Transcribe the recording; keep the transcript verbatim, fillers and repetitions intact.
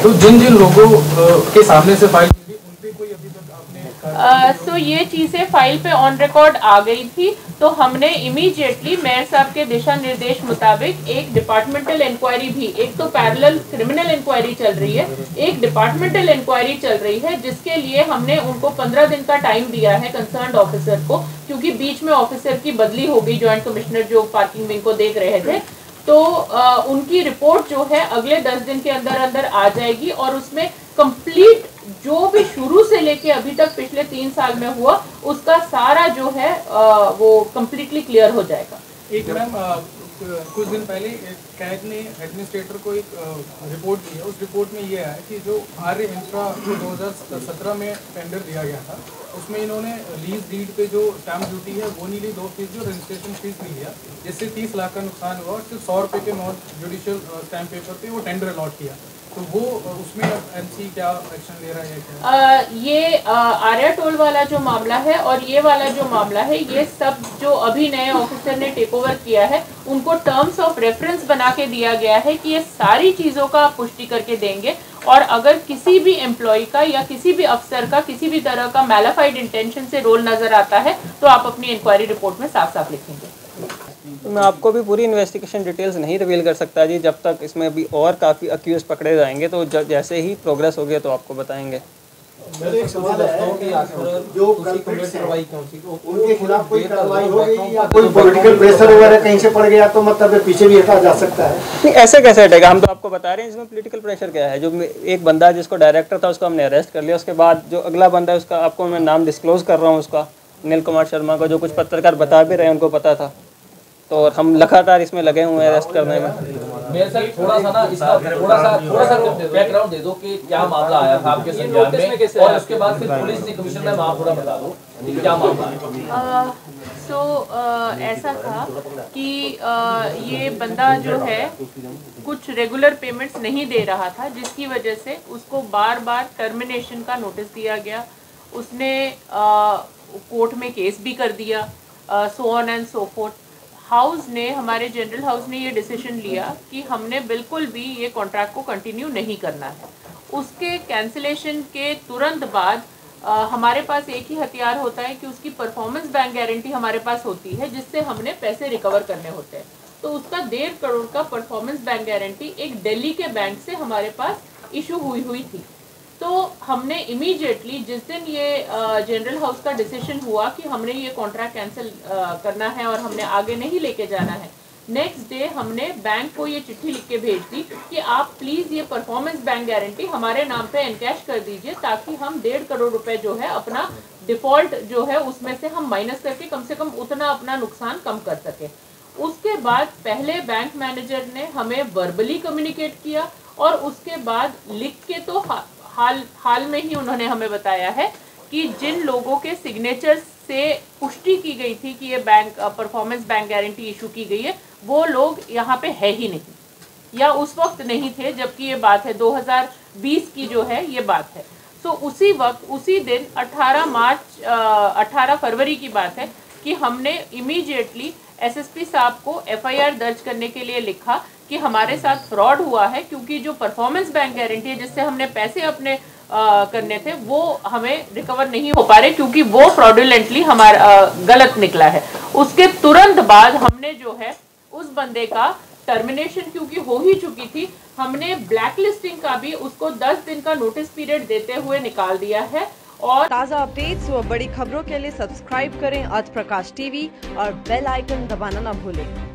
तो जिन जिन लोगों के सामने से फाइल की थी उन पे कोई अभी तक आपने सो ये चीज़ें फाइल पे ऑन रिकॉर्ड आ गई थी, तो हमने इमीडिएटली मेयर साहब के दिशा निर्देश मुताबिक एक डिपार्टमेंटल इंक्वायरी भी, एक तो पैरेलल क्रिमिनल इंक्वायरी चल रही है, एक डिपार्टमेंटल इंक्वायरी चल रही है, जिसके लिए हमने उनको पंद्रह दिन का टाइम दिया है कंसर्न्ड ऑफिसर को, क्योंकि बीच में ऑफिसर की बदली हो गई, ज्वाइंट कमिश्नर जो पार्किंग विंग को देख रहे थे। तो आ, उनकी रिपोर्ट जो है अगले दस दिन के अंदर अंदर आ जाएगी और उसमें कंप्लीट जो भी शुरू से लेके अभी तक पिछले तीन साल में हुआ उसका सारा जो है आ, वो कंप्लीटली क्लियर हो जाएगा। एक मैम कुछ दिन पहले कैग ने एडमिनिस्ट्रेटर को एक रिपोर्ट दी है, उस रिपोर्ट में ये है कि जो आर्य इंफ्रा दो हज़ार सत्रह में टेंडर दिया गया था उसमें इन्होंने लीज डीड पे जो स्टैम्प ड्यूटी है वो नहीं ली, दो फीस जो रजिस्ट्रेशन फीस नहीं लिया, जिससे तीस लाख का नुकसान हुआ और सिर्फ सौ रुपये के नॉन जुडिशियल स्टैम्प पेपर पे वो टेंडर अलॉट किया। तो वो उसमें एमसी क्या एक्शन ले रहा है क्या? आ, ये आर्या टोल वाला जो मामला है और ये वाला जो मामला है, ये सब जो अभी नए ऑफिसर ने टेक ओवर किया है उनको टर्म्स ऑफ रेफरेंस बना के दिया गया है कि ये सारी चीज़ों का पुष्टि करके देंगे, और अगर किसी भी एम्प्लॉय का या किसी भी अफसर का किसी भी तरह का मैलाफाइड इंटेंशन से रोल नजर आता है तो आप अपनी इंक्वायरी रिपोर्ट में साफ साफ लिखेंगे। तो मैं आपको भी पूरी इन्वेस्टिगेशन डिटेल्स नहीं रिवील कर सकता जी, जब तक इसमें अभी और काफ़ी अक्यूज पकड़े जाएंगे तो जैसे ही प्रोग्रेस होगी तो आपको बताएंगे। एक सवाल है, जो कल्प्रिट्स हैं उनके खिलाफ कोई कार्रवाई हो गई या कोई पॉलिटिकल प्रेशर वगैरह कहीं से पड़ गया तो मतलब पीछे भी हटा जा सकता है? नहीं, ऐसे कैसे हटेगा? हम तो आपको बता रहे हैं इसमें पॉलिटिकल प्रेशर क्या है। जो एक बंदा जिसको डायरेक्टर था उसको हमने अरेस्ट कर लिया, उसके बाद जो अगला बंदा है उसका आपको मैं नाम डिस्क्लोज कर रहा हूँ, उसका अनिल कुमार शर्मा का, जो कुछ पत्रकार बता भी रहे हैं उनको पता था, तो और हम लगातार इसमें लगे हुए हैं अरेस्ट करने में। मेरे सर थोड़ा सा ना इसका थोड़ा सा थोड़ा सा बैकग्राउंड दे दो कि क्या मामला आया था आपके संज्ञान में, और उसके बाद फिर पुलिस ने कमिश्नर में वहाँ पूरा बता दो क्या मामला है। सो ऐसा था कि आ, ये बंदा जो है कुछ रेगुलर पेमेंट्स नहीं दे रहा था, जिसकी वजह से उसको बार बार टर्मिनेशन का नोटिस दिया गया। उसने कोर्ट में केस भी कर दिया, so on and so forth. House ने, हमारे जनरल हाउस ने ये डिसीजन लिया कि हमने बिल्कुल भी ये कॉन्ट्रैक्ट को कंटिन्यू नहीं करना है। उसके कैंसिलेशन के तुरंत बाद आ, हमारे पास एक ही हथियार होता है कि उसकी परफॉर्मेंस बैंक गारंटी हमारे पास होती है, जिससे हमने पैसे रिकवर करने होते हैं। तो उसका डेढ़ करोड़ का परफॉर्मेंस बैंक गारंटी एक दिल्ली के बैंक से हमारे पास इशू हुई हुई थी। तो हमने इमीडिएटली जिस दिन ये जनरल हाउस का डिसीजन हुआ कि हमने ये कॉन्ट्रैक्ट कैंसिल करना है और हमने आगे नहीं लेके जाना है, नेक्स्ट डे हमने बैंक को ये चिट्ठी लिख के भेज दी कि आप प्लीज़ ये परफॉर्मेंस बैंक गारंटी हमारे नाम पे एनकैश कर दीजिए, ताकि हम डेढ़ करोड़ रुपए जो है अपना डिफ़ॉल्ट जो है उसमें से हम माइनस करके कम से कम उतना अपना नुकसान कम कर सके। उसके बाद पहले बैंक मैनेजर ने हमें वर्बली कम्युनिकेट किया और उसके बाद लिख के तो हाल हाल में ही उन्होंने हमें बताया है कि जिन लोगों के सिग्नेचर से पुष्टि की गई थी कि ये bank performance bank guarantee issue की गई है, वो लोग यहाँ पे है ही नहीं या उस वक्त नहीं थे, जबकि ये बात है दो हज़ार बीस की जो है ये बात है। सो so, उसी वक्त उसी दिन अठारह मार्च अठारह फरवरी की बात है कि हमने इमीडिएटली एसएसपी साहब को एफआईआर दर्ज करने के लिए लिखा कि हमारे साथ फ्रॉड हुआ है, क्योंकि जो परफॉर्मेंस बैंक गारंटी है जिससे हमने पैसे अपने आ, करने थे वो हमें रिकवर नहीं हो पा रहे, क्योंकि वो फ्रॉडुलेंटली हमारा गलत निकला है। उसके तुरंत बाद हमने जो है उस बंदे का टर्मिनेशन, क्योंकि हो ही चुकी थी, हमने ब्लैक लिस्टिंग का भी उसको दस दिन का नोटिस पीरियड देते हुए निकाल दिया है। और ताज़ा अपडेट्स व बड़ी खबरों के लिए सब्सक्राइब करें आज प्रकाश टीवी और बेल आइकन दबाना न भूलें।